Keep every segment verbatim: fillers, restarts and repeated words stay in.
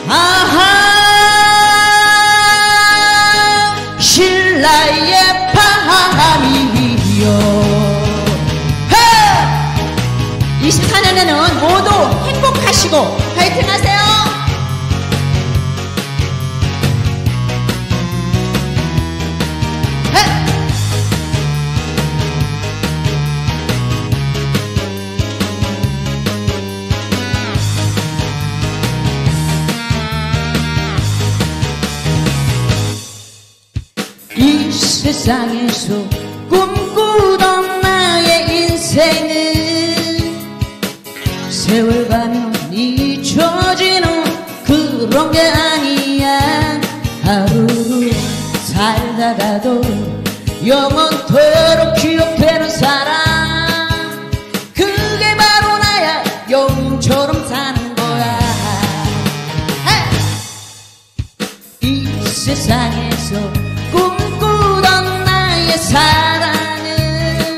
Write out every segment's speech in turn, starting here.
아하 신라의 밤이요. 이십사 년에는 모두 행복하시고 파이팅 하세요. 이 세상에서 꿈꾸던 나의 인생은 세월 가면 잊혀지는 그런 게 아니야. 하루를 살다가도 영원토록 기억되는 사람, 그게 바로 나야. 영웅처럼 사는 거야. 이 세상에서 꿈꾸던 나의 사랑은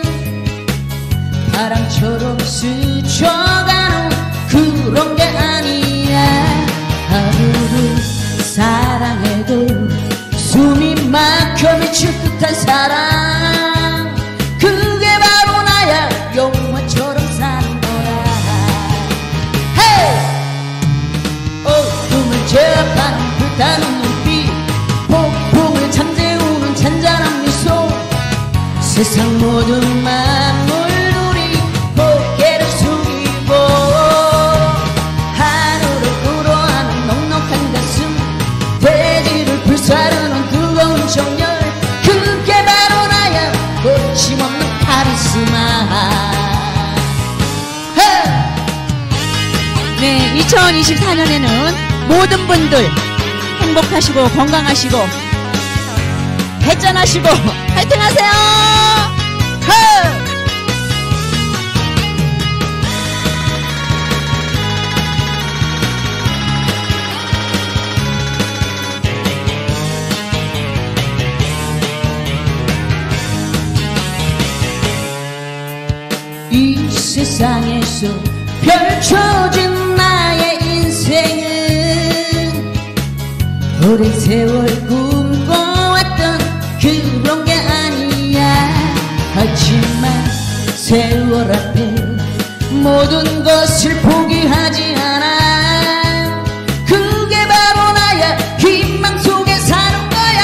바람처럼 스쳐가는 그런 게 아니야. 하루를 사랑해도 숨이 막혀 미칠 듯한 사랑, 그게 바로 나야. 영화처럼 사는 거야. 헤이! 어둠을 제압하는 불타는 눈빛, 폭풍을 잠재우는 잔잔한 미소, 세상 모든 만물들이 고개를 숙이고 하늘을 끓어하는 넉넉한 가슴, 대지를 불사르는 뜨거운 정열, 그게 바로 나야. 거침없는 카리스마. 네, 이천이십사 년에는 모든 분들 행복하시고 건강하시고 발전하시고 파이팅 하세요. 이 세상에서 펼쳐진 나의 인생은 오랜 세월 꿈꿔왔던 그런 게 아니야. 하지만 세월 앞에 모든 것을 포기하지 않아. 그게 바로 나야. 희망 속에 사는 거야.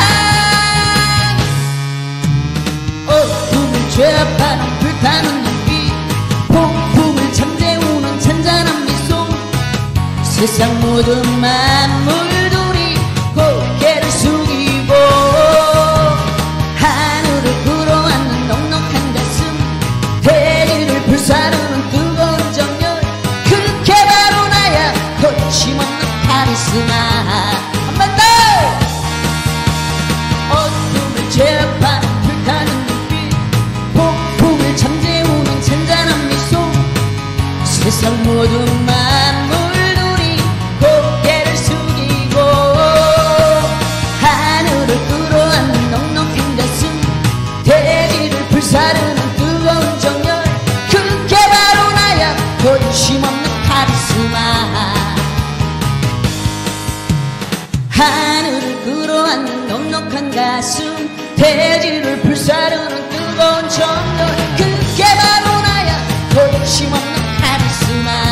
어둠을 제압하는 불타는 눈빛, 폭풍을 잠재우는 잔잔한 미소, 세상 모든 만물들이 고개를 숙이고 하늘을 불어안는 넉넉한 가슴, 대지를 불사르는 뜨거운 정열, 그게 바로 나야. 거침없는 카리스마. 한 번 더! 어둠을 제압하는 불타는 눈빛, 폭풍을 잠재우는 잔잔한 미소, 세상 모든 만물들이 고개를 숙이고 하늘을 끌어안는 넉넉한 가슴, 대지를 불사르는 뜨거운 정열, 그게 바로 나야. 거침없는 카리스마. 하늘을 끌어안는 넉넉한 가슴, 대지를 불사르는 뜨거운 정열, 그게 바로 나야. 거침없는 카리스마.